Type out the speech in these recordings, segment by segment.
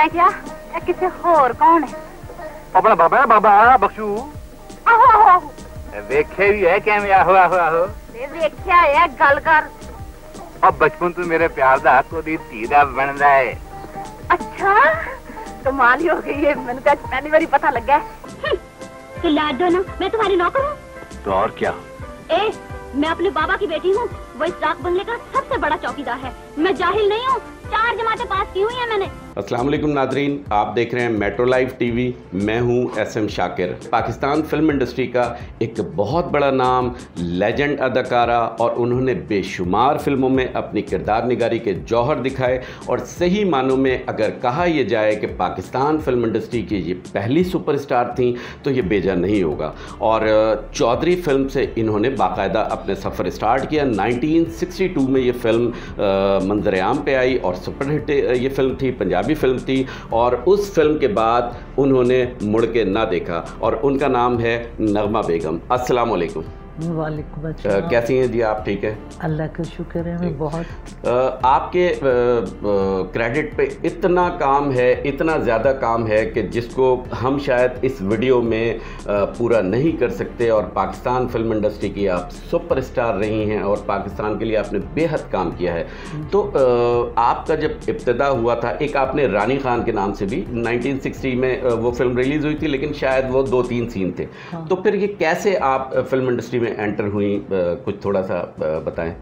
क्या किसी होर कौन है? अपना बाबा बाबा बख्शू। आहो वेखे भी है किवें? आहो आहो आहो वेख्या है, गल कर। अब बचपन तो मेरे प्यार दा कोदी धी दा बनदा है। अच्छा कमाल ही हो गई है, मैंने तो पहली बार पता लगा। तो लाद दो ना, मैं तुम्हारी नौकर हूँ। तो और क्या? मैं अपने बाबा की बेटी हूँ, वो इस डाक बंगले का सबसे बड़ा चौकीदार है। मैं जाहिल नहीं हूँ, 4 जमातें पास की हुई है मैंने। अस्सलाम वालेकुम नाजरीन, आप देख रहे हैं मेट्रो लाइव टीवी। मैं हूं SM Shakir. Pakistan film industry का एक बहुत बड़ा नाम, लेजेंड अदाकारा, और उन्होंने बेशुमार फिल्मों में अपनी किरदार निगारी के जौहर दिखाए। और सही मानों में अगर कहा यह जाए कि पाकिस्तान फिल्म इंडस्ट्री की ये पहली सुपरस्टार थी तो ये बेजा नहीं होगा। और चौधरी फिल्म से इन्होंने बाकायदा अपने सफ़र स्टार्ट किया। 1962 में ये फिल्म मंजर-ए-आम पे आई और सुपरहिट ये फिल्म थी, पंजाबी फिल्म थी। और उस फिल्म के बाद उन्होंने मुड़ के ना देखा, और उनका नाम है नगमा बेगम। अस्सलाम वालेकुम। वालेकुम अस्सलाम। कैसी हैं जी आप? ठीक है, अल्लाह का शुक्र है। मैं बहुत आपके क्रेडिट पे इतना काम है, इतना ज़्यादा काम है कि जिसको हम शायद इस वीडियो में पूरा नहीं कर सकते। और पाकिस्तान फिल्म इंडस्ट्री की आप सुपरस्टार रही हैं और पाकिस्तान के लिए आपने बेहद काम किया है। तो आपका जब इब्तिदा हुआ था, एक आपने रानी खान के नाम से भी 1960 में वो फिल्म रिलीज़ हुई थी, लेकिन शायद वो 2-3 सीन थे। हाँ। तो फिर ये कैसे आप फिल्म इंडस्ट्री में एंटर हुई, कुछ थोड़ा सा बताएं।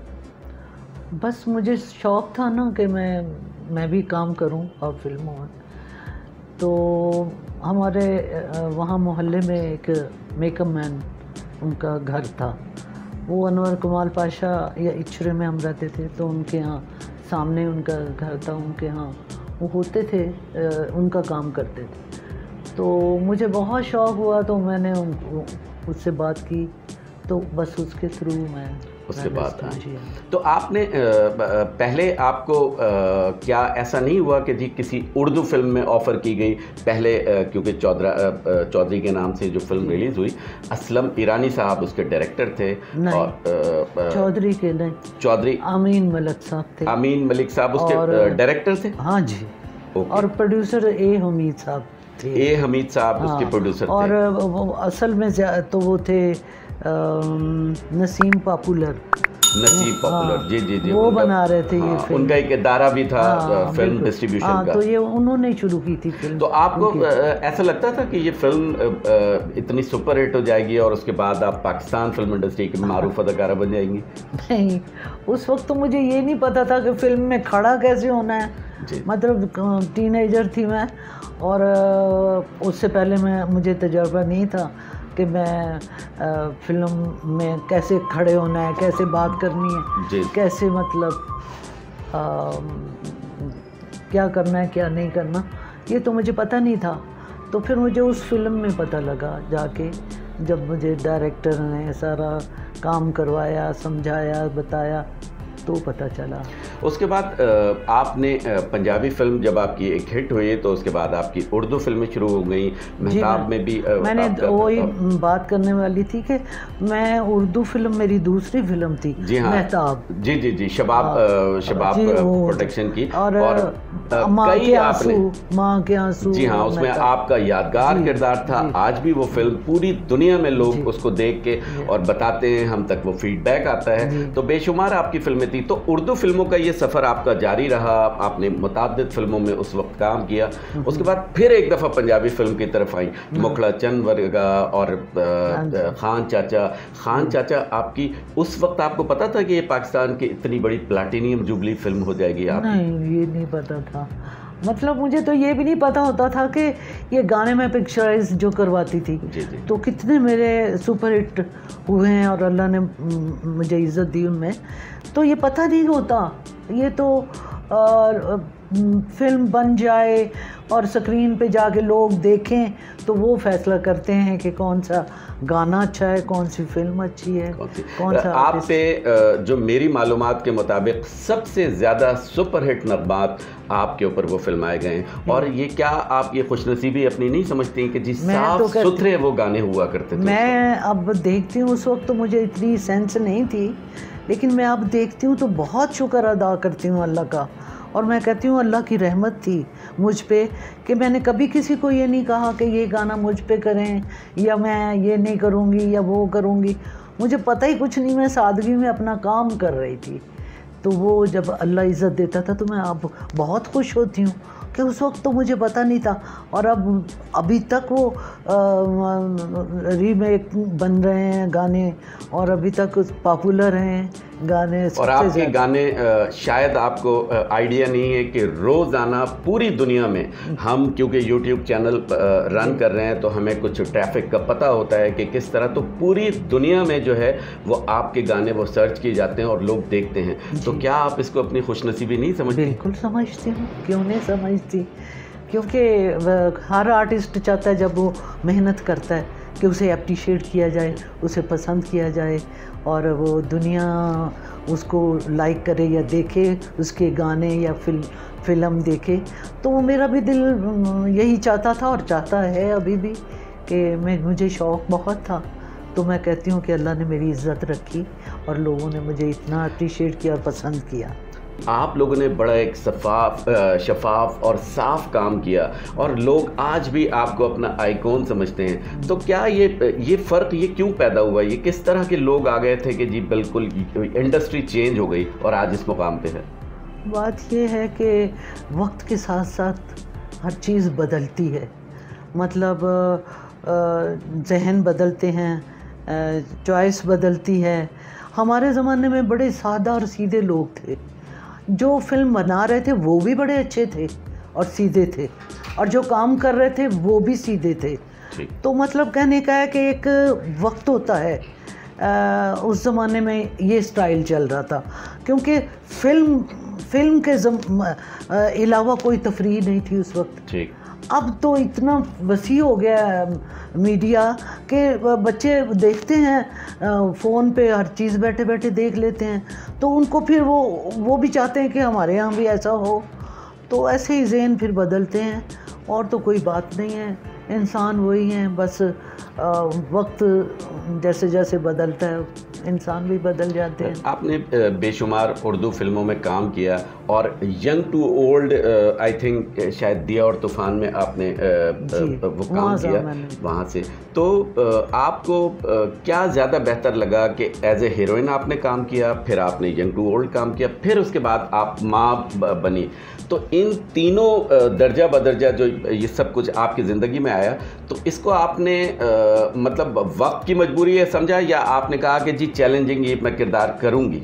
बस मुझे शौक़ था ना कि मैं भी काम करूं और फिल्मों में। तो हमारे वहाँ मोहल्ले में एक मेकअप मैन, उनका घर था। वो अनवर कमाल पाशा या इचरे में हम रहते थे, तो उनके यहाँ सामने उनका घर था। उनके यहाँ वो होते थे, उनका काम करते थे। तो मुझे बहुत शौक़ हुआ, तो मैंने उससे बात की, तो बस उसके थ्रू उसके बाद तो आपने पहले आपको क्या ऐसा नहीं हुआ कि जी किसी उर्दू फिल्म में ऑफ़र की गई पहले? क्योंकि चौधरी के नाम से जो फिल्म रिलीज़ हुई, असलम ईरानी साहब उसके डायरेक्टर थे। और चौधरी के नहीं, चौधरी अमीन मलिक साहब थे। अमीन मलिक साहब उसके डायरेक्टर थे। हाँ जी। और प्रोड्यूसर ए हमीद साहब थे। ए हमीद साहब उसके प्रोड्यूसर थे। और असल में तो वो थे नसीम पॉपुलर। जी जी जी, वो बना रहे थे ये फिल्म। उनका एक इदारा भी था फिल्म डिस्ट्रीब्यूशन का। तो ये उन्होंने शुरू की थी फिल्म। तो आपको ऐसा लगता था कि ये फिल्म इतनी सुपर हिट हो जाएगी और उसके बाद आप पाकिस्तान फिल्म इंडस्ट्री की मारूफ अदाकारा बन जाएंगी? नहीं, उस वक्त तो मुझे ये नहीं पता था कि फिल्म में खड़ा कैसे होना है। मतलब टीनेजर थी मैं, और उससे पहले मुझे तजुर्बा नहीं था कि मैं फिल्म में कैसे खड़े होना है, कैसे बात करनी है, कैसे मतलब क्या करना है क्या नहीं करना, ये तो मुझे पता नहीं था। तो फिर मुझे उस फिल्म में पता लगा जाके, जब मुझे डायरेक्टर ने सारा काम करवाया, समझाया, बताया, तो पता चला। उसके बाद आपने पंजाबी फिल्म जब आपकी एक हिट हुई तो उसके बाद आपकी उर्दू फिल्में शुरू हो गई। मेहताब में भी मैंने वही बात करने वाली थी कि मैं उर्दू फिल्म, मेरी दूसरी फिल्म थी। जी हाँ, मेहताब। जी जी जी, शबाब प्रोडक्शन की। और माँ के आंसू। जी हाँ, उसमें आपका यादगार किरदार था। आज भी वो फिल्म पूरी दुनिया में लोग उसको देख के और बताते हैं, हम तक वो फीडबैक आता है। तो बेशुमार आपकी फिल्में थी। तो उर्दू फिल्मों का ये सफ़र आपका जारी रहा, आपने मुताद्दिद फिल्मों में उस वक्त काम किया। उसके बाद फिर एक दफ़ा पंजाबी फिल्म की तरफ आई, मुखड़ा चंद वर्गा और खान चाचा आपकी। उस वक्त आपको पता था कि ये पाकिस्तान की इतनी बड़ी प्लैटिनियम जुबली फिल्म हो जाएगी? नहीं, ये नहीं पता था। मतलब मुझे तो ये भी नहीं पता होता था कि ये गाने में पिक्चराइज जो करवाती थी। जी जी। तो कितने मेरे सुपर हिट हुए हैं और अल्लाह ने मुझे इज़्ज़त दी उनमें, तो ये पता नहीं होता। ये तो फिल्म बन जाए और स्क्रीन पे जाके लोग देखें तो वो फैसला करते हैं कि कौन सा गाना अच्छा है, कौन सी फिल्म अच्छी है, कौन सा। आप पे जो मेरी मालूमात के मुताबिक सबसे ज़्यादा सुपरहिट नगमात आपके ऊपर वो फिल्माए गए हैं। और ये क्या आप ये खुशनसीबी अपनी नहीं समझती कि जिस साफ सुथरे वो गाने हुआ करते थे? मैं अब देखती हूँ, उस वक्त तो मुझे इतनी सेंस नहीं थी लेकिन मैं अब देखती हूँ तो बहुत शुक्र अदा करती हूँ अल्लाह का, और मैं कहती हूँ अल्लाह की रहमत थी मुझ पे कि मैंने कभी किसी को ये नहीं कहा कि ये गाना मुझ पे करें या मैं ये नहीं करूँगी या वो करूँगी। मुझे पता ही कुछ नहीं, मैं सादगी में अपना काम कर रही थी। तो वो जब अल्लाह इज़्ज़त देता था तो मैं अब बहुत खुश होती हूँ कि उस वक्त तो मुझे पता नहीं था, और अब अभी तक वो रीमेक बन रहे हैं गाने और अभी तक पॉपुलर हैं गाने। और आपके गाने शायद आपको आइडिया नहीं है कि रोज़ाना पूरी दुनिया में हम, क्योंकि यूट्यूब चैनल रन कर रहे हैं तो हमें कुछ ट्रैफिक का पता होता है कि किस तरह, तो पूरी दुनिया में जो है वो आपके गाने वो सर्च किए जाते हैं और लोग देखते हैं। तो क्या आप इसको अपनी खुशनसीबी नहीं समझती? बिल्कुल समझती हूँ, क्यों नहीं समझती, क्योंकि हर आर्टिस्ट चाहता है जब वो मेहनत करता है कि उसे अप्रिशिएट किया जाए, उसे पसंद किया जाए और वो दुनिया उसको लाइक करे या देखे, उसके गाने या फिल्म देखे। तो मेरा भी दिल यही चाहता था और चाहता है अभी भी कि मुझे शौक़ बहुत था। तो मैं कहती हूँ कि अल्लाह ने मेरी इज़्ज़त रखी और लोगों ने मुझे इतना अप्रिशिएट किया और पसंद किया। आप लोगों ने बड़ा एक शफाफ और साफ काम किया और लोग आज भी आपको अपना आइकॉन समझते हैं। तो क्या ये फ़र्क ये क्यों पैदा हुआ? ये किस तरह के लोग आ गए थे कि जी बिल्कुल इंडस्ट्री चेंज हो गई और आज इस मुकाम पे है? बात ये है कि वक्त के साथ साथ हर चीज़ बदलती है, मतलब जहन बदलते हैं, चॉइस बदलती है। हमारे ज़माने में बड़े सादा और सीधे लोग थे, जो फिल्म बना रहे थे वो भी बड़े अच्छे थे और सीधे थे, और जो काम कर रहे थे वो भी सीधे थे। तो मतलब कहने का है कि एक वक्त होता है, उस ज़माने में ये स्टाइल चल रहा था, क्योंकि फिल्म के अलावा कोई तफरीह नहीं थी उस वक्त। अब तो इतना वसी हो गया मीडिया के बच्चे देखते हैं फ़ोन पे, हर चीज़ बैठे बैठे देख लेते हैं, तो उनको फिर वो भी चाहते हैं कि हमारे यहाँ भी ऐसा हो। तो ऐसे ही ज़हन फिर बदलते हैं, और तो कोई बात नहीं है, इंसान वही हैं, बस वक्त जैसे जैसे बदलता है इंसान भी बदल जाते हैं। आपने बेशुमार उर्दू फिल्मों में काम किया और young to old I think शायद दिया और तूफ़ान में आपने वो काम किया वहाँ से। तो आपको क्या ज़्यादा बेहतर लगा कि एज ए हीरोइन आपने काम किया, फिर आपने यंग टू ओल्ड काम किया, फिर उसके बाद आप माँ बनी? तो इन तीनों दर्जा बदर्जा जो ये सब कुछ आपकी ज़िंदगी में आया, तो इसको आपने मतलब वक्त की मजबूरी है समझा, या आपने कहा कि जी चैलेंजिंग ये मैं किरदार करूँगी?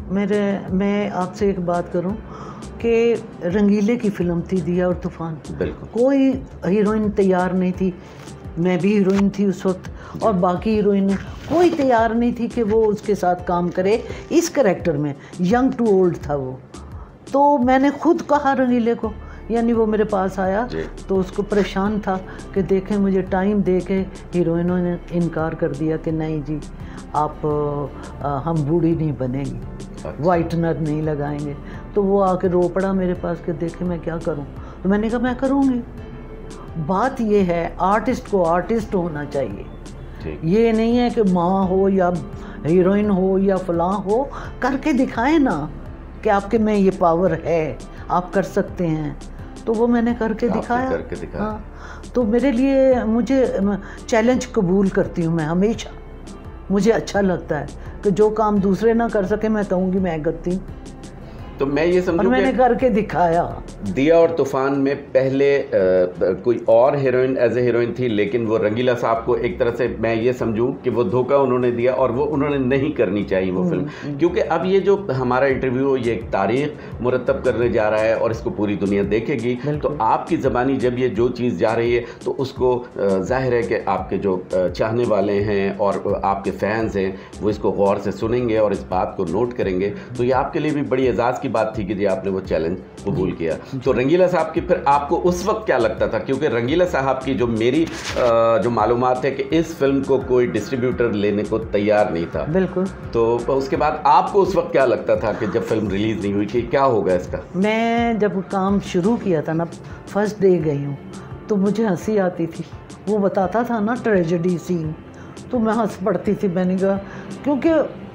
मैं आपसे एक बात करूं कि रंगीले की फ़िल्म थी दिया और तूफ़ान, बिल्कुल कोई हीरोइन तैयार नहीं थी, मैं भी हीरोइन थी उस वक्त, और बाकी हीरोइन कोई तैयार नहीं थी कि वो उसके साथ काम करे इस करैक्टर में। यंग टू ओल्ड था वो, तो मैंने खुद कहा रंगीले को, यानी वो मेरे पास आया तो उसको परेशान था कि देखें मुझे टाइम दे के हीरोइनों ने इनकार कर दिया कि नहीं जी आप हम बूढ़ी नहीं बनेंगी, वाइटनर नहीं लगाएंगे। तो वो आके रो पड़ा मेरे पास कि देखें मैं क्या करूं। तो मैंने कहा मैं करूंगी। बात ये है आर्टिस्ट को आर्टिस्ट होना चाहिए, ये नहीं है कि माँ हो या हीरोइन हो या फलां हो, करके दिखाएं ना कि आपके में ये पावर है, आप कर सकते हैं। तो वो मैंने करके दिखाया। हाँ, तो मेरे लिए मुझे चैलेंज कबूल करती हूँ मैं हमेशा। मुझे अच्छा लगता है कि जो काम दूसरे ना कर सके मैं कहूँगी मैं करती हूँ। तो मैं ये समझूं, और मैंने करके दिखाया। दिया और तूफ़ान में पहले कोई और हीरोइन एज ए हीरोइन थी, लेकिन वो रंगीला साहब को एक तरह से मैं ये समझूं कि वो धोखा उन्होंने दिया और वो उन्होंने नहीं करनी चाहिए वो फिल्म। क्योंकि अब ये जो हमारा इंटरव्यू ये एक तारीख मुरतब करने जा रहा है और इसको पूरी दुनिया देखेगी, तो आपकी ज़बानी जब ये जो चीज़ जा रही है तो उसको जाहिर है कि आपके जो चाहने वाले हैं और आपके फैंस हैं वो इसको गौर से सुनेंगे और इस बात को नोट करेंगे। तो ये आपके लिए भी बड़ी एजाज़ की बात थी कि जी आपने वो चैलेंज कबूल किया। तो रंगीला साहब की फिर आपको उस वक्त क्या लगता था? क्योंकि रंगीला साहब की जो मेरी जो मालूमात है कि इस फिल्म को कोई डिस्ट्रीब्यूटर लेने को तैयार नहीं था। बिल्कुल। तो उसके बाद आपको उस वक्त क्या लगता था कि जब फिल्म रिलीज़ नहीं हुई कि क्या होगा इसका? मैं जब काम शुरू किया था ना, फर्स्ट डे गई हूँ तो मुझे हंसी आती थी। वो बताता था ना ट्रेजेडी सीन, तो मैं हंस पड़ती थी। मैंने कहा क्योंकि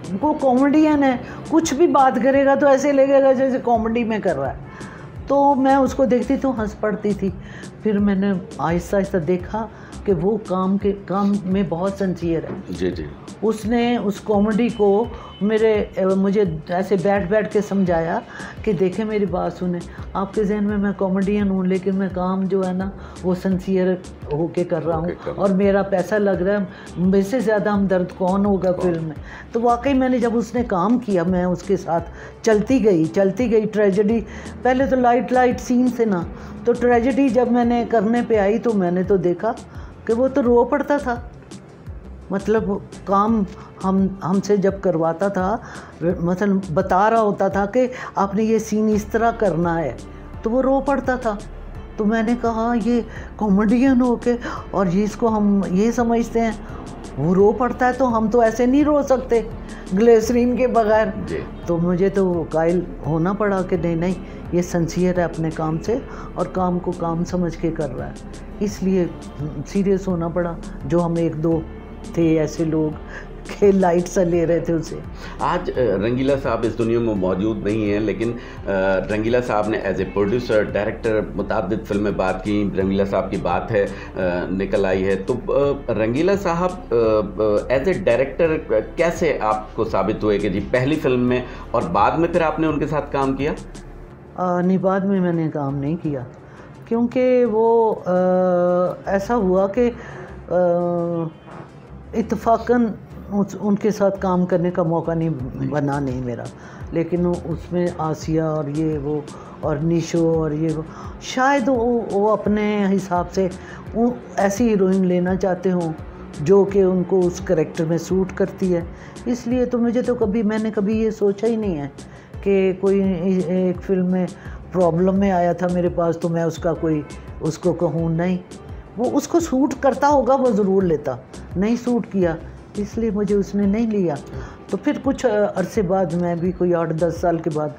वो कॉमेडियन है, कुछ भी बात करेगा तो ऐसे लगेगा जैसे कॉमेडी में कर रहा है। तो मैं उसको देखती तो हंस पड़ती थी। फिर मैंने आहिस्ता आहिस्ता देखा कि वो काम में बहुत सिंसियर है। जी जी। उसने उस कॉमेडी को मुझे ऐसे बैठ के समझाया कि देखें मेरी बात सुने, आपके जहन में मैं कॉमेडियन हूँ लेकिन मैं काम जो है ना वो सिंसियर होके कर रहा हूँ और मेरा पैसा लग रहा है, मेरे से ज़्यादा हमदर्द कौन होगा फिल्म में। तो वाकई मैंने जब उसने काम किया मैं उसके साथ चलती गई। ट्रेजेडी पहले तो लाइट सीन थे ना, तो ट्रेजेडी जब मैंने करने पे आई तो मैंने तो देखा कि वो तो रो पड़ता था। मतलब काम हमसे जब करवाता था, मतलब बता रहा होता था कि आपने ये सीन इस तरह करना है, तो वो रो पड़ता था। तो मैंने कहा ये कॉमेडियन हो के और ये इसको हम ये समझते हैं, वो रो पड़ता है तो हम तो ऐसे नहीं रो सकते ग्लिसरीन के बगैर। तो मुझे तो कायल होना पड़ा कि नहीं ये सिंसियर है अपने काम से और काम को काम समझ के कर रहा है, इसलिए सीरियस होना पड़ा। जो हम एक दो थे ऐसे लोग के लाइट सा ले रहे थे उसे। आज रंगीला साहब इस दुनिया में मौजूद नहीं हैं, लेकिन रंगीला साहब ने एज ए प्रोड्यूसर डायरेक्टर मुताबिद फिल्में बात की। रंगीला साहब की बात है निकल आई है, तो रंगीला साहब एज ए डायरेक्टर कैसे आपको साबित हुए कि जी पहली फिल्म में, और बाद में फिर आपने उनके साथ काम किया? नहीं, बाद में मैंने काम नहीं किया क्योंकि वो ऐसा हुआ कि इत्तफाकन उनके साथ काम करने का मौका नहीं बना नहीं मेरा। लेकिन उसमें आसिया और ये वो और निशो और ये वो, शायद वो अपने हिसाब से ऐसी हीरोइन लेना चाहते हों जो कि उनको उस करैक्टर में सूट करती है। इसलिए तो मुझे तो मैंने कभी ये सोचा ही नहीं है कि कोई एक फिल्म में प्रॉब्लम में आया था मेरे पास तो मैं उसको कहूँ नहीं, वो उसको सूट करता होगा वो ज़रूर लेता, नहीं सूट किया इसलिए मुझे उसने नहीं लिया। तो फिर कुछ अरसे बाद मैं भी कोई 8-10 साल के बाद,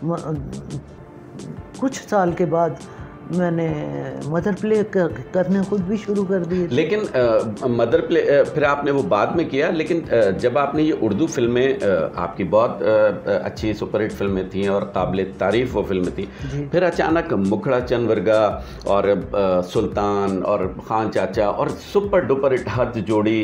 कुछ साल के बाद मैंने मदर प्ले करने खुद भी शुरू कर दिए। लेकिन मदर प्ले फिर आपने वो बाद में किया, लेकिन जब आपने ये उर्दू फिल्में, आपकी बहुत अच्छी सुपरहिट फिल्में थी और काबिल तारीफ़ वो फिल्में थी, फिर अचानक मुखड़ा चंद वर्गा और सुल्तान और खान चाचा और सुपर डुपर हिट हर्ज जोड़ी,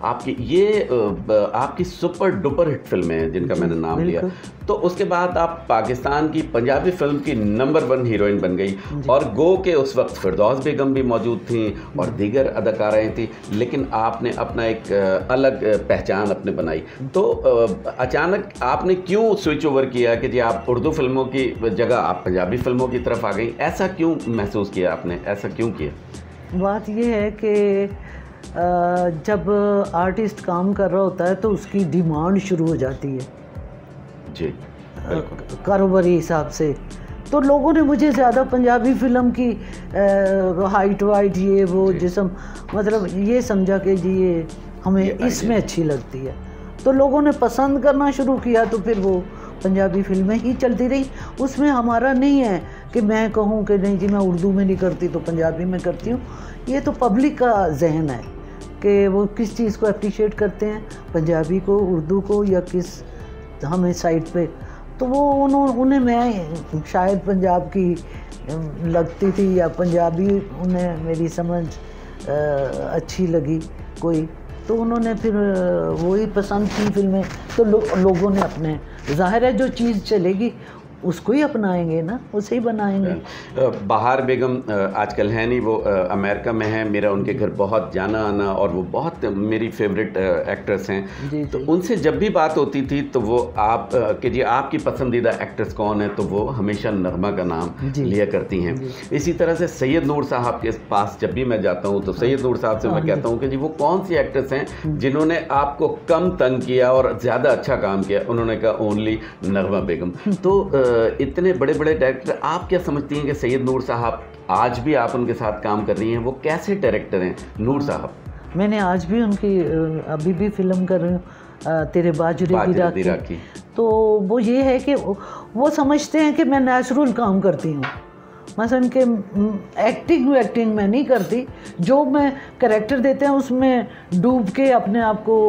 आपकी सुपर डुपर हिट फिल्में हैं जिनका मैंने नाम लिया। तो उसके बाद आप पाकिस्तान की पंजाबी फिल्म की नंबर 1 हीरोइन बन गई और गो के उस वक्त फिरदौस बेगम भी मौजूद थी और दीगर अदाकाराएँ थी, लेकिन आपने अपना एक अलग पहचान अपने बनाई। तो अचानक आपने क्यों स्विच ओवर किया कि जी आप उर्दू फिल्मों की जगह आप पंजाबी फिल्मों की तरफ आ गई? ऐसा क्यों महसूस किया आपने, ऐसा क्यों किया? बात ये है कि जब आर्टिस्ट काम कर रहा होता है तो उसकी डिमांड शुरू हो जाती है जी, कारोबारी हिसाब से। तो लोगों ने मुझे ज़्यादा पंजाबी फ़िल्म की हाइट वाइट ये वो जिस्म, मतलब ये समझा कि जी ये हमें इसमें अच्छी लगती है, तो लोगों ने पसंद करना शुरू किया। तो फिर वो पंजाबी फिल्में ही चलती रही। उसमें हमारा नहीं है कि मैं कहूँ कि नहीं जी मैं उर्दू में नहीं करती तो पंजाबी में करती हूँ। ये तो पब्लिक का जहन है कि वो किस चीज़ को अप्रिशिएट करते हैं, पंजाबी को, उर्दू को, या किस हमें साइड पे। तो वो उन्हें मैं शायद पंजाब की लगती थी या पंजाबी उन्हें मेरी समझ अच्छी लगी कोई, तो उन्होंने फिर वही पसंद की फिल्में। तो लोगों ने अपने, जाहिर है जो चीज़ चलेगी उसको ही अपनाएंगे ना, उसे ही बनाएंगे। बहार बेगम आजकल है नहीं, वो अमेरिका में है। मेरा उनके घर बहुत जाना आना और वो बहुत मेरी फेवरेट एक्ट्रेस हैं। तो उनसे जब भी बात होती थी तो वो आप कि जी आपकी पसंदीदा एक्ट्रेस कौन है, तो वो हमेशा नगमा का नाम लिया करती हैं। इसी तरह से सैयद नूर साहब के पास जब भी मैं जाता हूँ तो सैयद नूर साहब से मैं कहता हूँ कि जी वो कौन सी एक्ट्रेस हैं जिन्होंने आपको कम तंग किया और ज़्यादा अच्छा काम किया? उन्होंने कहा ओनली नगमा बेगम। तो इतने बड़े बड़े डायरेक्टर, आप क्या समझती हैं कि सैयद नूर साहब, आज भी आप उनके साथ काम कर रही हैं, वो कैसे डायरेक्टर हैं नूर साहब? मैंने आज भी उनकी, अभी भी फिल्म कर रही हूँ तेरे बाजुरे की। तो वो ये है कि वो समझते हैं कि मैं नेचुरल काम करती हूँ, मसलन कि एक्टिंग मैं नहीं करती। जो मैं करैक्टर देते हैं उसमें डूब के अपने आप को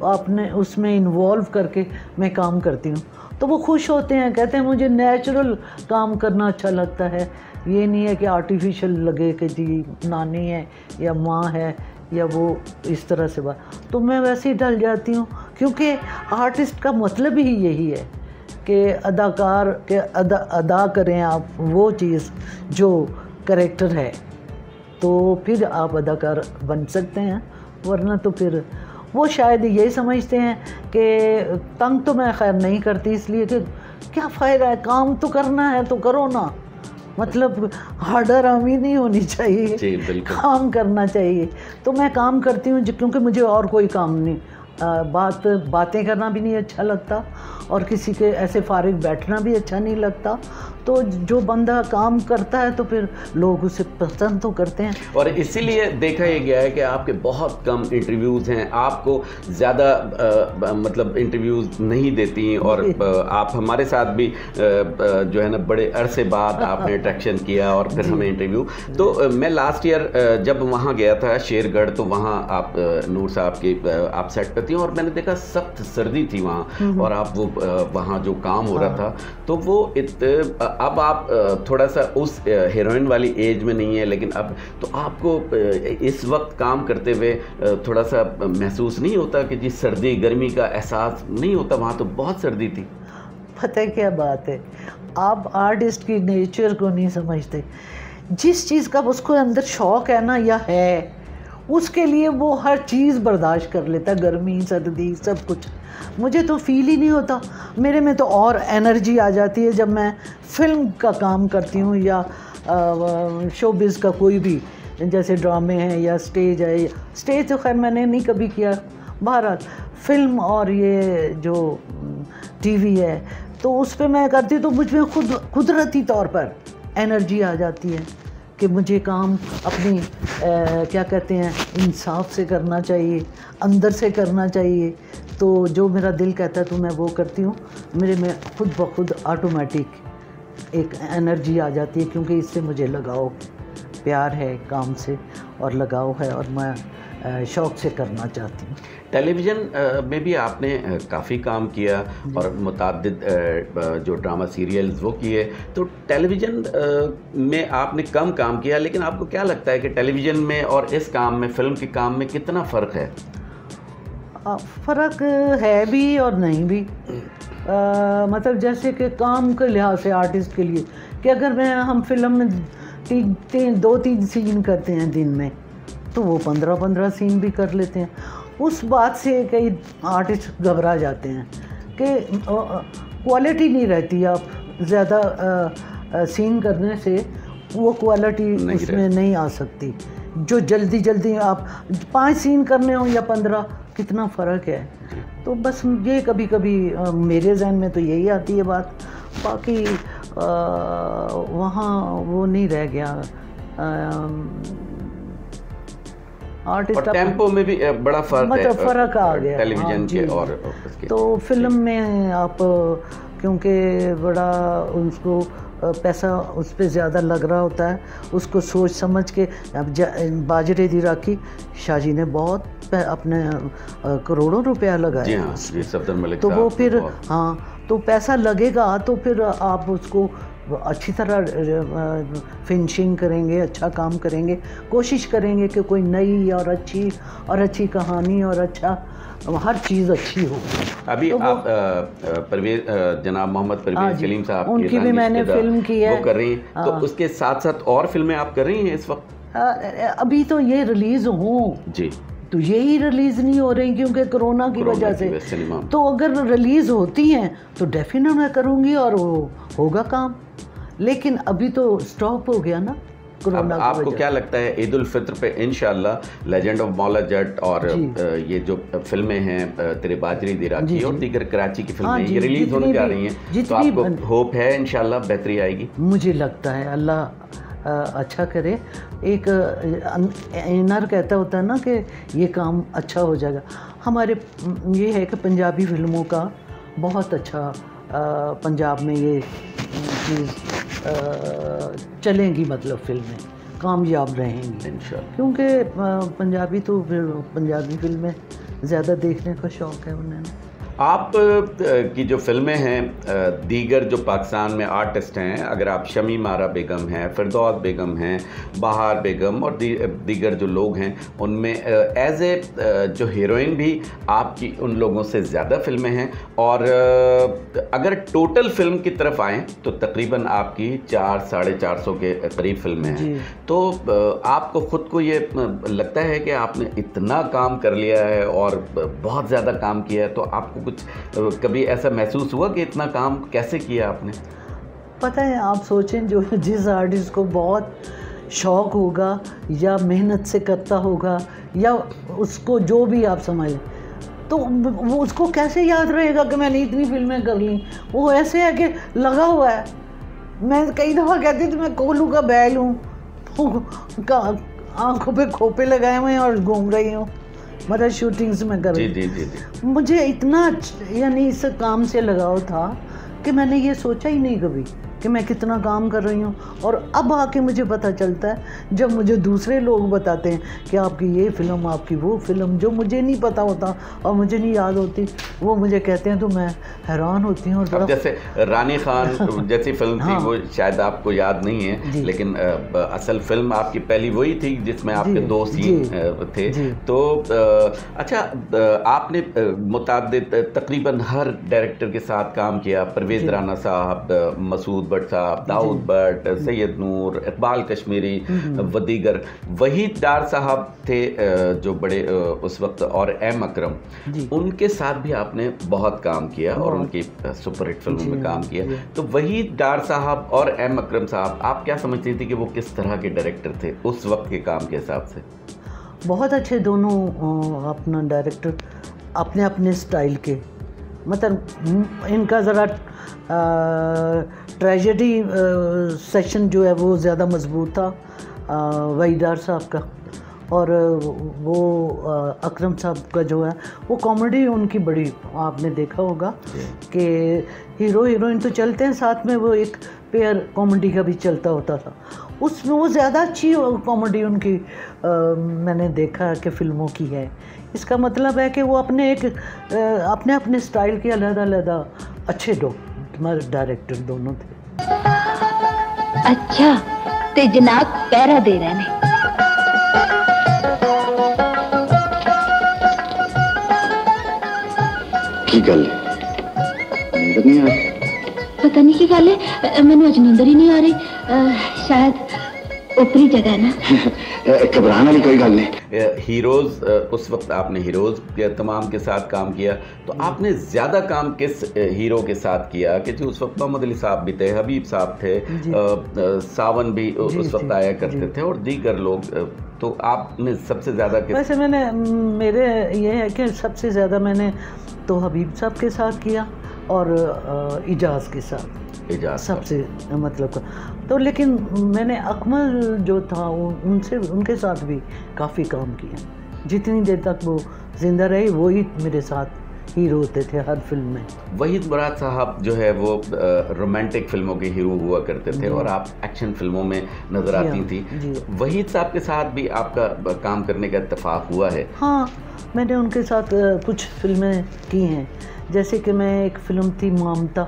अपने उसमें इन्वॉल्व करके मैं काम करती हूँ, तो वो खुश होते हैं, कहते हैं मुझे नेचुरल काम करना अच्छा लगता है, ये नहीं है कि आर्टिफिशियल लगे कि जी नानी है या माँ है या वो इस तरह से बात। तो मैं वैसे ही ढल जाती हूँ, क्योंकि आर्टिस्ट का मतलब ही यही है कि अदाकार के अदा करें आप वो चीज़ जो करैक्टर है, तो फिर आप अदाकार बन सकते हैं, वरना तो फिर वो शायद यही समझते हैं कि तंग तो मैं खैर नहीं करती, इसलिए कि क्या फ़ायदा है, काम तो करना है तो करो ना, मतलब हार्डरामी नहीं होनी चाहिए, जी बिल्कुल, काम करना चाहिए। तो मैं काम करती हूँ क्योंकि मुझे और कोई काम नहीं, बातें करना भी नहीं अच्छा लगता और किसी के ऐसे फारिग बैठना भी अच्छा नहीं लगता। तो जो बंदा काम करता है तो फिर लोग उसे पसंद तो करते हैं। और इसीलिए देखा ये गया है कि आपके बहुत कम इंटरव्यूज़ हैं, आपको ज़्यादा मतलब इंटरव्यूज़ नहीं देती, और आप हमारे साथ भी जो है ना बड़े अरसे बाद आपने अट्रैक्शन किया और फिर हमें इंटरव्यू। तो मैं लास्ट ईयर जब वहाँ गया था शेरगढ़, तो वहाँ आप नूर साहब की आप सेट पे थी और मैंने देखा सख्त सर्दी थी वहाँ, और आप वो वहाँ जो काम हो रहा था, तो वो अब आप थोड़ा सा उस हीरोइन वाली एज में नहीं है, लेकिन अब तो आपको इस वक्त काम करते हुए थोड़ा सा महसूस नहीं होता कि जी सर्दी गर्मी का एहसास नहीं होता? वहाँ तो बहुत सर्दी थी। पता है क्या बात है, आप आर्टिस्ट की नेचर को नहीं समझते। जिस चीज़ का उसको अंदर शौक़ है ना या है, उसके लिए वो हर चीज़ बर्दाश्त कर लेता, गर्मी सर्दी सब कुछ। मुझे तो फील ही नहीं होता, मेरे में तो और एनर्जी आ जाती है जब मैं फिल्म का काम करती हूँ या शोबिज़ का कोई भी, जैसे ड्रामे हैं या स्टेज है। स्टेज तो खैर मैंने नहीं कभी किया, बहरहाल फिल्म और ये जो टीवी है तो उस पर मैं करती हूँ, तो मुझ में कुदरती तौर पर एनर्जी आ जाती है कि मुझे काम अपनी क्या कहते हैं इंसाफ से करना चाहिए, अंदर से करना चाहिए। तो जो मेरा दिल कहता है तो मैं वो करती हूँ, मेरे में खुद ब खुद ऑटोमेटिक एक एनर्जी आ जाती है, क्योंकि इससे मुझे लगाव प्यार है काम से और लगाव है, और मैं शौक़ से करना चाहती हूँ। टेलीविज़न में भी आपने काफ़ी काम किया और मुतअद्दिद जो ड्रामा सीरियल्स वो किए, तो टेलीविज़न में आपने कम काम किया, लेकिन आपको क्या लगता है कि टेलीविज़न में और इस काम में, फिल्म के काम में कितना फ़र्क है? फ़र्क है भी और नहीं भी। मतलब जैसे कि काम के लिहाज से आर्टिस्ट के लिए कि अगर हम फिल्म में 2-3 सीन करते हैं दिन में, तो वो 15-15 सीन भी कर लेते हैं। उस बात से कई आर्टिस्ट घबरा जाते हैं कि क्वालिटी नहीं रहती, आप ज़्यादा सीन करने से वो क्वालिटी उसमें नहीं आ सकती। जो जल्दी आप 5 सीन करने हो या 15, कितना फ़र्क है। तो बस ये कभी कभी मेरे जहन में तो यही आती है बात, बाकी वहाँ वो नहीं रह गया। आर्टिस्ट और टेम्पो में भी बड़ा फ़र्क आ गया टेलीविज़न के और उसके। तो फिल्म में आप क्योंकि बड़ा उसको पैसा उस पर ज़्यादा लग रहा होता है, उसको सोच समझ के। अब बाजरे दी राखी शाहजी ने बहुत अपने करोड़ों रुपया लगाया हाँ, सफदर मलिक तो वो फिर हाँ, तो पैसा लगेगा तो फिर आप उसको अच्छी तरह फिनिशिंग करेंगे, अच्छा काम करेंगे, कोशिश करेंगे कि कोई नई और अच्छी कहानी और अच्छा हर चीज़ अच्छी हो। अभी तो आप जनाब मोहम्मद परवेज़ कलीम साहब उनकी भी मैंने फिल्म की है, वो कर रही हैं, तो उसके साथ साथ और फिल्में आप कर रही हैं इस वक्त? अभी तो ये रिलीज़ हो जी, तो यही रिलीज़ नहीं हो रही क्योंकि कोरोना की वजह से। तो अगर रिलीज़ होती हैं तो डेफिनेट मैं करूँगी और वो होगा काम, लेकिन अभी तो स्टॉप हो गया ना कोरोना की आपको वजह। क्या लगता है ईद उल फित्र पे इंशाल्लाह लेजेंड ऑफ मौला जट और ये जो फिल्में हैं तेरे बाजरी दी राखी और दीगर कराची की फिल्में ये रिलीज होने जा रही हैं, तो आपको होप है इंशाल्लाह बेहतरी आएगी? मुझे लगता है अल्लाह अच्छा करे। एक इनर कहता होता है ना कि ये काम अच्छा हो जाएगा। हमारे ये है कि पंजाबी फिल्मों का बहुत अच्छा पंजाब में ये चीज़ चलेंगी, मतलब फिल्में कामयाब रहेंगी इंशाल्लाह, क्योंकि पंजाबी फिल्में ज़्यादा देखने का शौक़ है उन्हें। आप की जो फिल्में हैं, दीगर जो पाकिस्तान में आर्टिस्ट हैं, अगर आप शमीम आरा बेगम हैं, फिरदौस बेगम हैं, बहार बेगम और दीगर जो लोग हैं, उनमें एज ए जो हीरोइन भी आपकी उन लोगों से ज़्यादा फिल्में हैं। और अगर टोटल फिल्म की तरफ आएँ तो तकरीबन आपकी 400-450 के करीब फिल्में हैं। तो आपको ख़ुद को ये लगता है कि आपने इतना काम कर लिया है और बहुत ज़्यादा काम किया है, तो आपको कुछ कभी ऐसा महसूस हुआ कि इतना काम कैसे किया आपने? पता है, आप सोचें जो जिस आर्टिस्ट को बहुत शौक़ होगा या मेहनत से करता होगा या उसको जो भी आप समझें, तो वो उसको कैसे याद रहेगा कि मैंने इतनी फिल्में कर ली। वो ऐसे है कि लगा हुआ है। मैं कई दफ़ा कहती थी मैं कोलू का बैल हूँ, आँखों पे खोपे लगाए हुए हैं और घूम रही हूँ, मतलब शूटिंग्स में कर रही। जी। मुझे इतना यानी इस काम से लगाव था कि मैंने ये सोचा ही नहीं कभी कि मैं कितना काम कर रही हूँ। और अब आके मुझे पता चलता है जब मुझे दूसरे लोग बताते हैं कि आपकी ये फ़िल्म, आपकी वो फ़िल्म, जो मुझे नहीं पता होता और मुझे नहीं याद होती, वो मुझे कहते हैं तो मैं हैरान होती हूँ। और जैसे रानी खान जैसी फिल्म थी, वो शायद आपको याद नहीं है, लेकिन असल फिल्म आपकी पहली वही थी जिसमें आपके दो सीन थे। तो अच्छा, आपने मुताबिद तकरीबन हर डायरेक्टर के साथ काम किया, परवेज़ राना साहब, मसूद भट्ट साहब, दाऊद भट्ट, सैयद नूर, इकबाल कश्मीरी व दीगर। वहीद डार साहब थे जो बड़े उस वक्त, और एम अकरम, उनके साथ भी आपने बहुत काम किया और उनकी सुपरहिट फिल्मों में काम किया। तो वहीद डार साहब और एम अकरम साहब, आप क्या समझती थी कि वो किस तरह के डायरेक्टर थे उस वक्त के काम के हिसाब से? बहुत अच्छे दोनों अपना डायरेक्टर, अपने अपने स्टाइल के। मतलब इनका ज़रा ट्रेजेडी सेक्शन जो है वो ज़्यादा मजबूत था वहीद डार साहब का, और वो अकरम साहब का जो है वो कॉमेडी उनकी बड़ी, आपने देखा होगा कि हीरो हीरोइन तो चलते हैं साथ में, वो एक पेयर कॉमेडी का भी चलता होता था उसमें। वो ज़्यादा अच्छी कॉमेडी उनकी मैंने देखा कि फ़िल्मों की है। इसका मतलब है कि वो अपने एक अपने अपने स्टाइल के अलग-अलग अच्छे डायरेक्टर दोनों थे। अच्छा, ते जनाब पैरा दे रहे हैं। की गल नींद नहीं आ रही? पता नहीं की गल है, मैंने अज नींद ही नहीं आ रही। शायद ऊपरी जगह ना। घबराने वाली कोई गल नहीं। हीरोज़, उस वक्त आपने हीरोज़ के तमाम के साथ काम किया, तो आपने ज़्यादा काम किस हीरो के साथ किया? कि जो उस वक्त मोहम्मद अली साहब भी थे, हबीब साहब थे, सावन भी उस वक्त आया करते थे और दीगर लोग, तो आपने सबसे ज़्यादा किस? वैसे मैंने, मेरे ये है कि सबसे ज़्यादा मैंने तो हबीब साहब के साथ किया और इजाज़ के साथ, सबसे मतलब। तो लेकिन मैंने अकमल जो था उनसे, उनके साथ भी काफ़ी काम किया। जितनी देर तक वो जिंदा रहे वही मेरे साथ हीरो होते थे हर फिल्म में। वहीद मुराद साहब जो है वो रोमांटिक फिल्मों के हीरो हुआ करते थे और आप एक्शन फिल्मों में नज़र आती थी। वहीद साहब के साथ भी आपका काम करने का इत्तेफाक हुआ है? हाँ, मैंने उनके साथ कुछ फिल्में की हैं। जैसे कि मैं एक फ़िल्म थी ममता,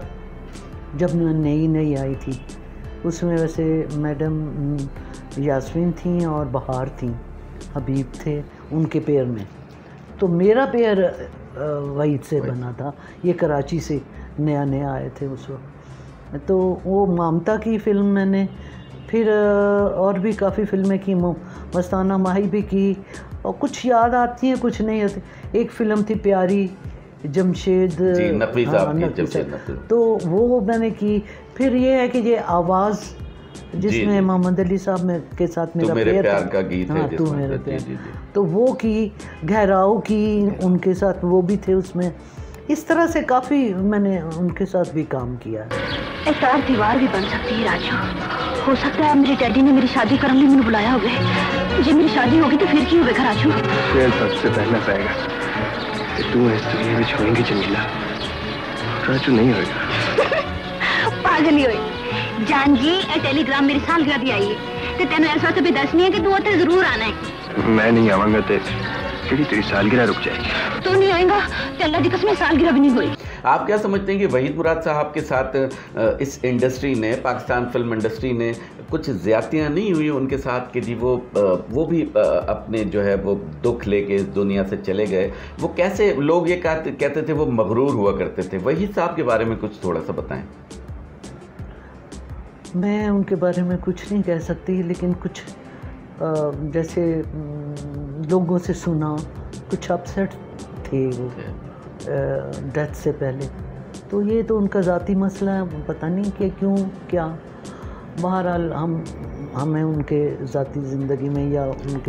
जब नई नई आई थी, उसमें वैसे मैडम यास्मीन थी और बहार थी, हबीब थे उनके पेयर में। तो मेरा पेयर वहीद से बना था, ये कराची से नया नया आए थे उस वक्त। तो वो ममता की फ़िल्म मैंने, फिर और भी काफ़ी फ़िल्में की, मस्ताना माही भी की, और कुछ याद आती हैं कुछ नहीं आती। एक फ़िल्म थी प्यारी, जमशेद नकवी साहब की, जमशेद नकवी, तो वो मैंने की। फिर ये है कि ये आवाज़ जिसमें मोहम्मद अली साहब के साथ मेरा प्यार का गीत है, तू मेरे प्यार, तो वो की, गहराओ की उनके साथ, वो भी थे उसमें। इस तरह से काफ़ी मैंने उनके साथ भी काम किया। एक और दीवार भी बन सकती है राजू। हो सकता है मेरे डैडी ने मेरी शादी करने लिए मैंने बुलाया होगा। जब मेरी शादी होगी तो फिर क्यों होगा राजू? फिर सबसे पहला पाएगा तू इस दुनिया में छोड़ेंगी जमीला, राजू नहीं होगा। पागल ही होए जान जी, ए टेलीग्राम मेरी सालगिरह दी आई है ते तेन इस वक्त भी दसनी है कि तू उत्थे जरूर आना है। मैं नहीं आवांगा ते तेरी सालगिरह रुक जाएगी। तो नहीं आएगा, अल्लाह की कसम सालगिरह भी नहीं हुई। आप क्या समझते हैं कि वहीद मुराद साहब के साथ इस इंडस्ट्री ने, पाकिस्तान फिल्म इंडस्ट्री ने कुछ ज़्यादतियाँ नहीं हुई उनके साथ कि जी वो भी अपने जो है वो दुख लेके इस दुनिया से चले गए? वो कैसे, लोग ये कहते थे वो मगरूर हुआ करते थे। वहीद साहब के बारे में कुछ थोड़ा सा बताएं। मैं उनके बारे में कुछ नहीं कह सकती, लेकिन कुछ जैसे लोगों से सुना, कुछ अपसेट थे वो डेथ से पहले। तो ये तो उनका ज़ाती मसला है, पता नहीं कि क्यों क्या। बहरहाल हमें उनके ज़ाती ज़िंदगी में या उनके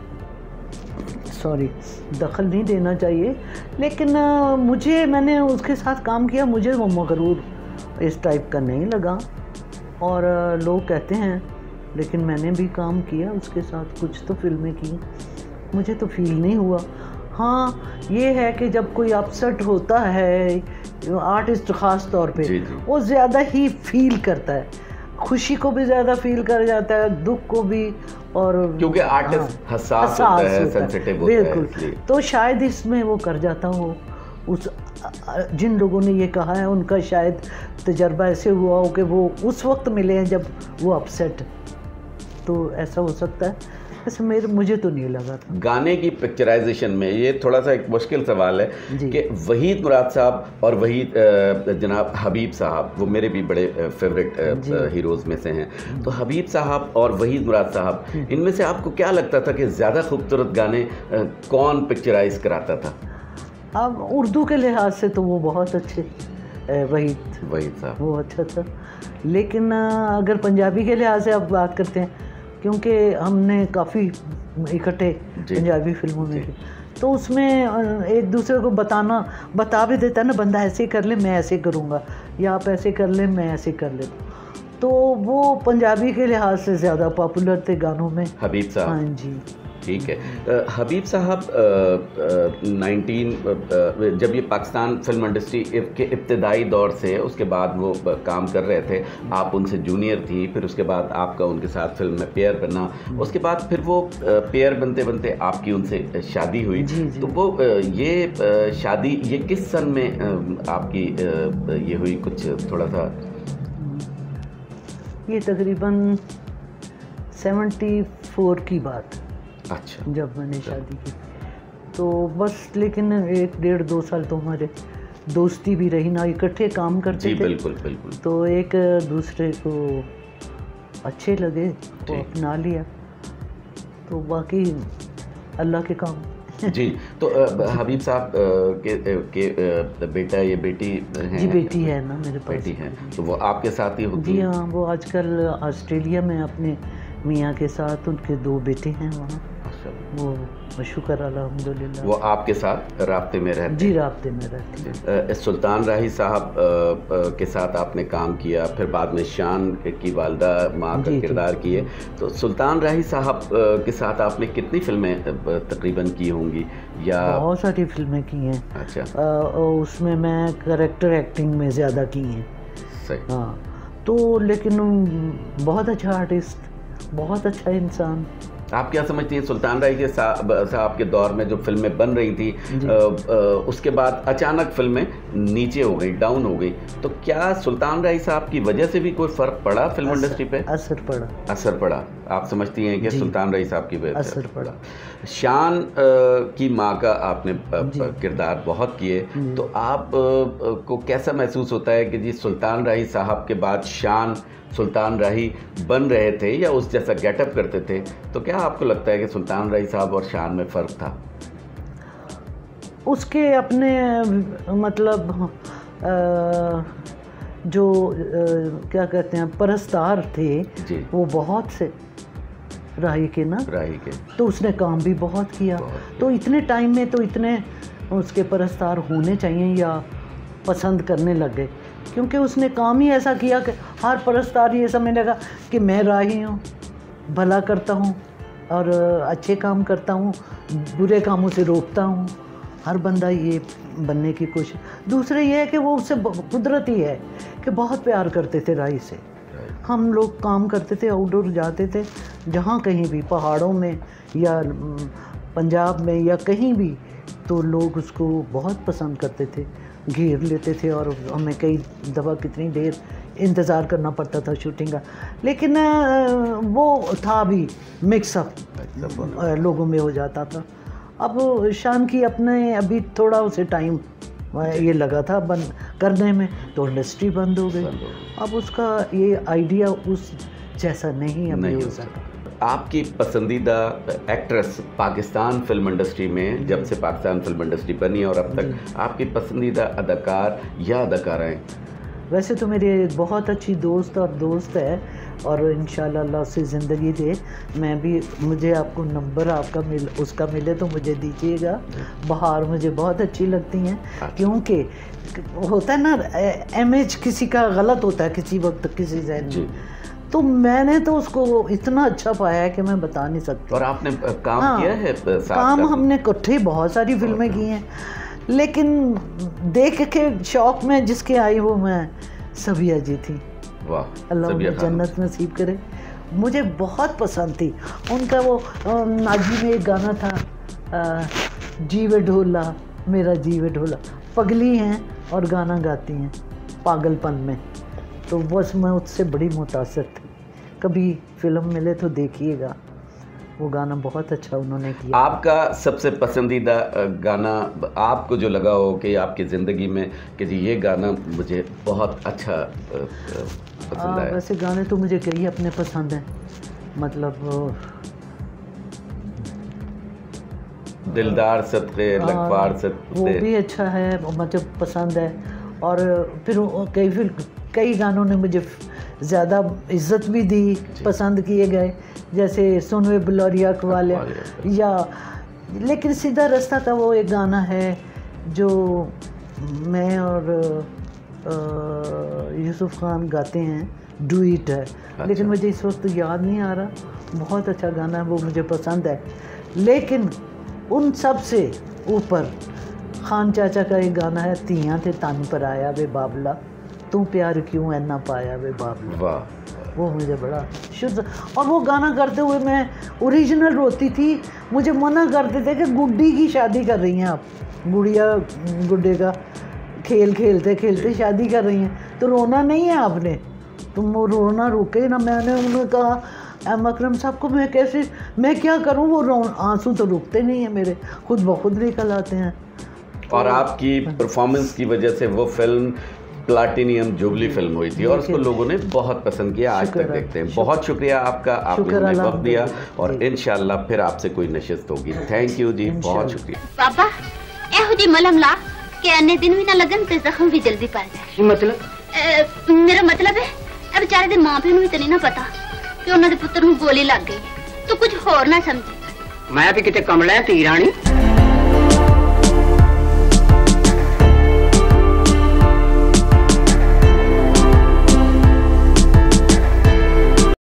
दखल नहीं देना चाहिए। लेकिन मैंने उसके साथ काम किया, मुझे वो मगरूर इस टाइप का नहीं लगा। और लोग कहते हैं, लेकिन मैंने भी काम किया उसके साथ, कुछ तो फिल्में की, मुझे तो फील नहीं हुआ। हाँ ये है कि जब कोई अपसेट होता है आर्टिस्ट ख़ास तौर पे, वो ज़्यादा ही फील करता है, खुशी को भी ज़्यादा फील कर जाता है, दुख को भी। और क्योंकि आर्टिस्ट हसास होता है, सेंसिटिव होता है, बिल्कुल। तो शायद इसमें वो कर जाता हो। उस जिन लोगों ने ये कहा है उनका शायद तजर्बा ऐसे हुआ हो कि वो उस वक्त मिले हैं जब वो अपसेट, तो ऐसा हो सकता है। वैसे मुझे तो नहीं लगा था। गाने की पिक्चराइजेशन में ये थोड़ा सा एक मुश्किल सवाल है कि वहीद मुराद साहब और वहीद जनाब हबीब साहब, वो मेरे भी बड़े फेवरेट हीरोज़ में से हैं। तो हबीब साहब और वहीद मुराद साहब, इनमें से आपको क्या लगता था कि ज़्यादा खूबसूरत गाने कौन पिक्चराइज कराता था? अब उर्दू के लिहाज से तो वो बहुत अच्छे, वहीद साहब वो अच्छा था। लेकिन अगर पंजाबी के लिहाज से आप बात करते हैं, क्योंकि हमने काफ़ी इकट्ठे पंजाबी फिल्मों में की, तो उसमें एक दूसरे को बता भी देता है ना, बंदा ऐसे कर ले मैं ऐसे करूँगा, या आप ऐसे कर ले मैं ऐसे कर ले। तो वो पंजाबी के लिहाज से ज़्यादा पॉपुलर थे गानों में हबीब साहब। हाँ जी, ठीक है। हबीब साहब जब ये पाकिस्तान फिल्म इंडस्ट्री के इब्तदाई दौर से, उसके बाद वो काम कर रहे थे, आप उनसे जूनियर थी, फिर उसके बाद आपका उनके साथ फिल्म में पेयर बना, उसके बाद फिर वो पेयर बनते बनते आपकी उनसे शादी हुई। तो वो ये शादी ये किस सन में आपकी ये हुई, कुछ थोड़ा सा? ये तकरीबन 74 की बात। अच्छा, जब मैंने शादी की तो बस, लेकिन 1-1.5-2 साल तो हमारे दोस्ती भी रही ना, इकट्ठे काम करते थे। बिल्कुल बिल्कुल। तो एक दूसरे को अच्छे लगे तो अपना लिया, तो बाकी अल्लाह के काम। जी। तो हबीब साहब के बेटा या बेटी हैं? जी बेटी है ना मेरे पास। बेटी है, तो वो आपके साथ ही होती है? जी हाँ, वो आजकल ऑस्ट्रेलिया में अपने मियाँ के साथ, उनके 2 बेटे हैं वहाँ। वो शुक्र अल्हम्दुलिल्लाह। वो आपके साथ राब्ते में रहते? जी राब्ते में रहते हैं। सुल्तान राही साहब के साथ आपने काम किया, फिर बाद में शान की वालदा माँ का किरदार किए। तो सुल्तान राही साहब के साथ आपने कितनी फिल्में तकरीबन की होंगी? या बहुत सारी फिल्में की हैं। अच्छा। उसमें मैं कैरेक्टर एक्टिंग में ज़्यादा की हैं। सही। हाँ, तो लेकिन बहुत अच्छा आर्टिस्ट, बहुत अच्छा इंसान। आप क्या समझती हैं, सुल्तान राही के साहब के दौर में जो फिल्में बन रही थी, उसके बाद अचानक फिल्में नीचे हो गई, डाउन हो गई, तो क्या सुल्तान राही साहब की वजह से भी कोई फ़र्क पड़ा फिल्म इंडस्ट्री पे? असर पड़ा। आप समझती हैं कि सुल्तान राही साहब की वजह से असर पड़ा? शान की माँ का आपने किरदार बहुत किए, तो आप को कैसा महसूस होता है कि जी सुल्तान राही साहब के बाद शान सुल्तान राही बन रहे थे या उस जैसा गेटअप करते थे, तो क्या आपको लगता है कि सुल्तान राही साहब और शान में फ़र्क था? उसके अपने मतलब जो क्या कहते हैं परस्तार थे वो बहुत से राही के ना, राही के, तो उसने काम भी बहुत किया। तो इतने टाइम में तो इतने उसके परस्तार होने चाहिए या पसंद करने लगे, क्योंकि उसने काम ही ऐसा किया कि हर परस्तार ये समझने लगा कि मैं राही हूँ, भला करता हूँ और अच्छे काम करता हूँ, बुरे कामों से रोकता हूँ। हर बंदा ये बनने की कोशिश। दूसरे ये है कि वो उससे कुदरती है कि बहुत प्यार करते थे राही से। हम लोग काम करते थे, आउटडोर जाते थे, जहाँ कहीं भी पहाड़ों में या पंजाब में या कहीं भी, तो लोग उसको बहुत पसंद करते थे, घेर लेते थे और हमें कई दफ़ा कितनी देर इंतज़ार करना पड़ता था शूटिंग का। लेकिन वो था भी मिक्सअप लोगों में हो जाता था। अब शान की अपने अभी थोड़ा उसे टाइम ये लगा था बंद करने में, तो इंडस्ट्री बंद हो गई। अब उसका ये आइडिया उस जैसा नहीं अब हो सका। आपकी पसंदीदा एक्ट्रेस पाकिस्तान फिल्म इंडस्ट्री में, जब से पाकिस्तान फिल्म इंडस्ट्री बनी और अब तक, आपकी पसंदीदा अदाकार या अदाकाराएं? वैसे तो मेरी बहुत अच्छी दोस्त है और इंशाल्लाह अल्लाह उससे ज़िंदगी दे। मैं भी, मुझे आपको नंबर आपका उसका मिले तो मुझे दीजिएगा। बहार मुझे बहुत अच्छी लगती हैं, क्योंकि होता है ना इमेज किसी का गलत होता है किसी वक्त किसी जहन में, तो मैंने तो उसको इतना अच्छा पाया है कि मैं बता नहीं सकती। और आपने काम किया है साथ? काम हमने इकट्ठे बहुत सारी फिल्में की हैं, लेकिन देख के शौक में जिसके आई वो मैं सबिया जी थी। वाह, अल्लाह उन्हें जन्नत नसीब करे। मुझे बहुत पसंद थी उनका वो नाजी में एक गाना था, जीवे ढोला मेरा जीवे ढोला। पगली हैं और गाना गाती हैं पागलपन में, तो बस मैं उससे बड़ी मुतासर थी। कभी फिल्म मिले तो देखिएगा, वो गाना बहुत अच्छा उन्होंने किया। आपका सबसे पसंदीदा गाना आपको जो लगा हो कि आपकी ज़िंदगी में कि जी ये गाना मुझे बहुत अच्छा पसंद आया? वैसे गाने तो मुझे कई अपने पसंद हैं, मतलब दिलदार सदके लगवार सदके, वो भी अच्छा है, मुझे पसंद है। और फिर कई गानों ने मुझे ज़्यादा इज्जत भी दी, पसंद किए गए, जैसे सुनवे बुलौरिया वाले या लेकिन सीधा रास्ता का वो एक गाना है जो मैं और यूसुफ खान गाते हैं, डुइट है। लेकिन मुझे इस वक्त याद नहीं आ रहा। बहुत अच्छा गाना है, वो मुझे पसंद है। लेकिन उन सब से ऊपर खान चाचा का एक गाना है, तियां ते तन पर आया वे बाबला, तू प्यार क्यों ऐना पाया वे बाबला। वाह, वो मुझे बड़ा शुद्ध, और वो गाना करते हुए मैं ओरिजिनल रोती थी। मुझे मना करते थे कि गुड्डी की शादी कर रही हैं आप, गुड़िया गुड्डे का खेल खेलते खेलते शादी कर रही हैं, तो रोना नहीं है आपने, तुम वो रोना रोके ना। मैंने उन्हें कहा एम अकरम साहब को मैं क्या करूं, वो आंसू तो रुकते नहीं हैं मेरे, खुद ब खुद निकल आते हैं। और आपकी परफॉर्मेंस की वजह से वो फिल्म प्लाटिनियम जुबली फिल्म हुई थी और उसको लोगों ने बहुत पसंद किया, आज तक देखते हैं। बहुत शुक्रिया आपका, आपने हमें वक्त दिया और इंशाल्लाह फिर आपसे कोई नशिस्त होगी। थैंक यू जी, बहुत शुक्रिया। पापा एहो जी मलम ला के अन्य दिन भी ना लगन ते जख्म भी जल्दी पड़ जाए। मतलब मेरा मतलब है अब बेचारे दे मां प्यो ਨੂੰ ਤੇ ਨਹੀਂ ਨਾ ਪਤਾ ਕਿ ਉਹਨਾਂ ਦੇ ਪੁੱਤਰ ਨੂੰ ਗੋਲੀ ਲੱਗ ਗਈ, ਤੂੰ ਕੁਝ ਹੋਰ ਨਾ ਸਮਝੀ। मैं भी किते कमला है तीरानी।